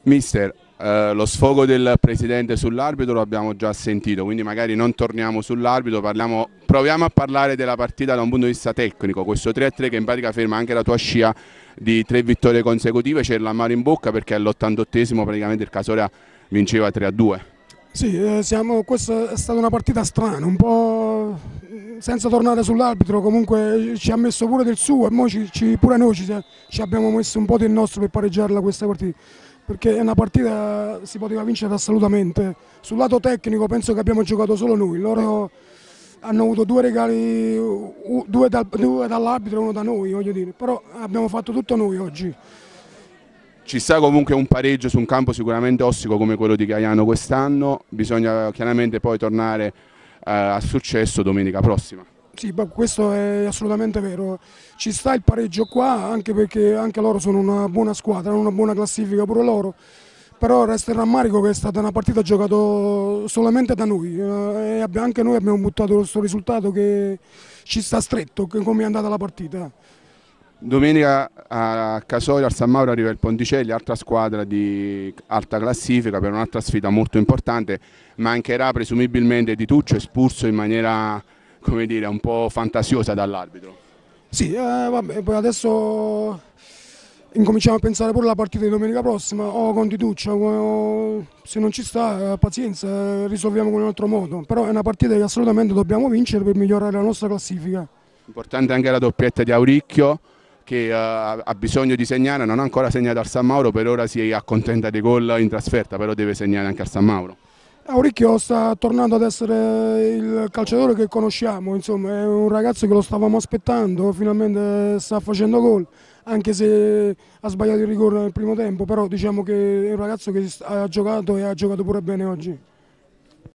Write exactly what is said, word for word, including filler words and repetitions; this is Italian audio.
Mister, eh, lo sfogo del presidente sull'arbitro lo abbiamo già sentito, quindi magari non torniamo sull'arbitro, parliamo- proviamo a parlare della partita da un punto di vista tecnico. Questo tre a tre che in pratica ferma anche la tua scia di tre vittorie consecutive, c'è l'amaro in bocca perché all'ottantottesimo praticamente il Casoria vinceva tre a due. Sì, eh, siamo, questa è stata una partita strana, un po' senza tornare sull'arbitro, comunque ci ha messo pure del suo e mo ci, ci- pure noi ci, ci abbiamo messo un po' del nostro per pareggiarla questa partita, perché è una partita si poteva vincere assolutamente. Sul lato tecnico penso che abbiamo giocato solo noi, loro hanno avuto due regali, u- due, dal- due dall'arbitro e uno da noi, voglio dire, però abbiamo fatto tutto noi oggi. Ci sta comunque un pareggio su un campo sicuramente ossico come quello di Caiano quest'anno, bisogna chiaramente poi tornare eh, al successo domenica prossima. Sì, ma questo è assolutamente vero. Ci sta il pareggio qua anche perché anche loro sono una buona squadra, hanno una buona classifica pure loro. Però resta il rammarico che è stata una partita giocata solamente da noi eh, e abbi- anche noi abbiamo buttato questo risultato che ci sta stretto, che come è andata la partita. Domenica a Casoria al San Mauro arriva il Ponticelli, altra squadra di alta classifica per un'altra sfida molto importante. Mancherà presumibilmente Di Tuccio, espulso in maniera, come dire, un po' fantasiosa dall'arbitro. Sì, eh, vabbè, poi adesso incominciamo a pensare pure alla partita di domenica prossima, o con Tituccia, o se non ci sta, eh, pazienza, eh, risolviamo con un altro modo. Però è una partita che assolutamente dobbiamo vincere per migliorare la nostra classifica. Importante anche la doppietta di Auricchio che eh, ha bisogno di segnare, non ha ancora segnato al San Mauro, per ora si accontenta dei gol in trasferta, però deve segnare anche al San Mauro. Auricchio sta tornando ad essere il calciatore che conosciamo, insomma, è un ragazzo che lo stavamo aspettando, finalmente sta facendo gol, anche se ha sbagliato il rigore nel primo tempo, però diciamo che è un ragazzo che ha giocato e ha giocato pure bene oggi.